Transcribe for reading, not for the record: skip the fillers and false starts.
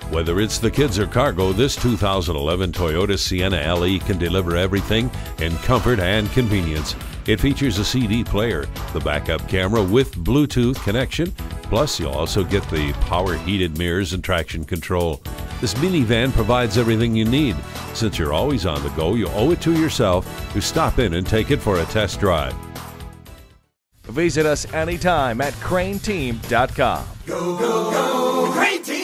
Whether it's the kids or cargo, this 2011 Toyota Sienna LE can deliver everything in comfort and convenience. It features a CD player, the backup camera with Bluetooth connection, plus you'll also get the power heated mirrors and traction control. This minivan provides everything you need. Since you're always on the go, you owe it to yourself to stop in and take it for a test drive. Visit us anytime at crainteam.com. Go, go, go, Crain Team!